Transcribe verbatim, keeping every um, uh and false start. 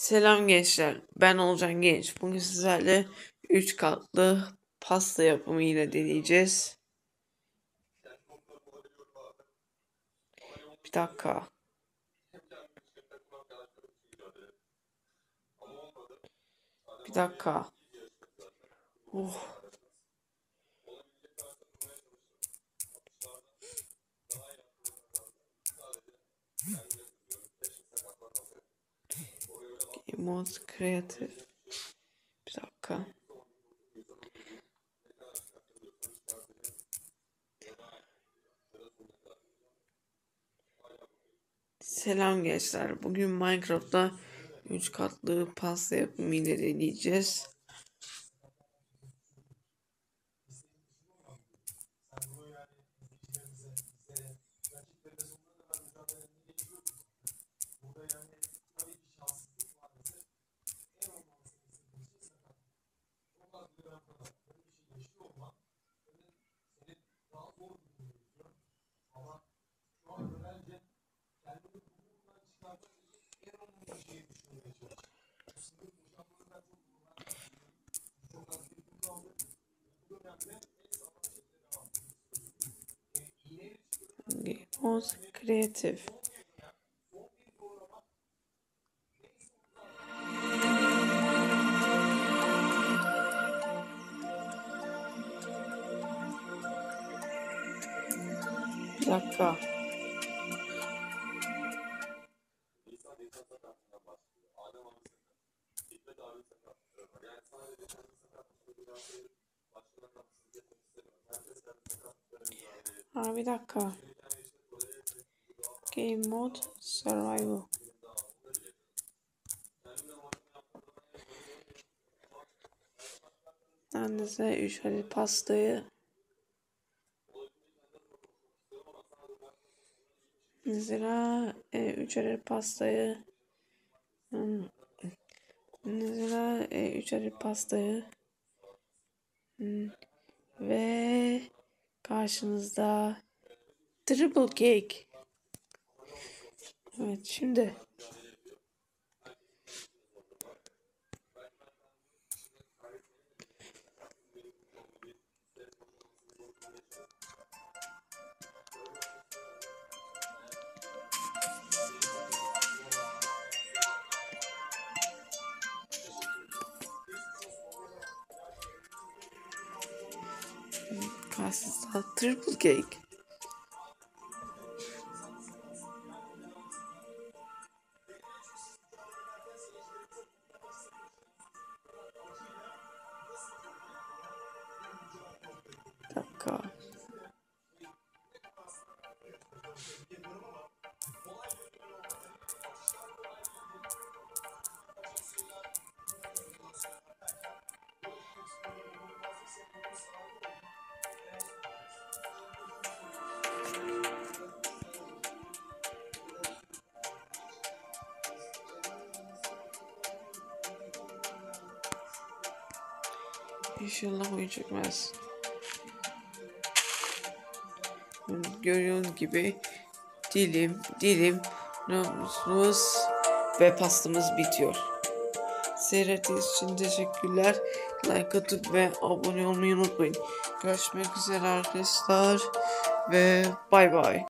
Selam gençler, ben Olcan Genç. Bugün sizlerle üç katlı pasta yapımı ile deneyeceğiz. Bir dakika. Bir dakika. Oh. Game Mode Creative. Bir dakika. Selam gençler. Bugün Minecraft'ta üç katlı pasta yapımı ile deneyeceğiz. Game Mode Creative. Bir dakika. Ha, bir dakika. Game Mode Survival. Ben de size üç adet pastayı Mesela e, üç adet pastayı hmm, Mesela e, üç adet pastayı hmm, ve karşınızda triple cake. Evet, şimdi karşınızda triple cake. Bir dakika. İnşallah oyun çekmez. Gördüğünüz gibi dilim dilim namusumuz ve pastamız bitiyor. Seyrettiğiniz için teşekkürler. Like atıp ve abone olmayı unutmayın. Görüşmek üzere arkadaşlar ve bay bay.